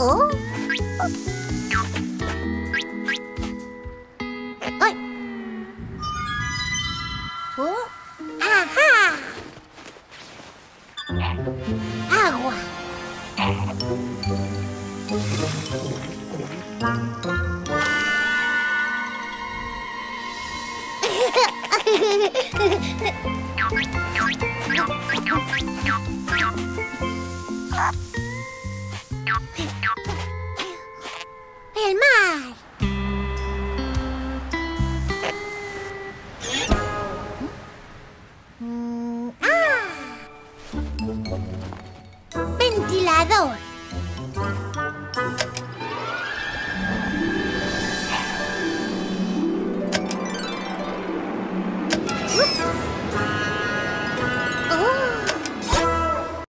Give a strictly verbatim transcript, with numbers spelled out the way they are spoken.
Oh. ¡Ay! Oh. ¡Ajá! Agua. El mar. Mm, ah. Ventilador.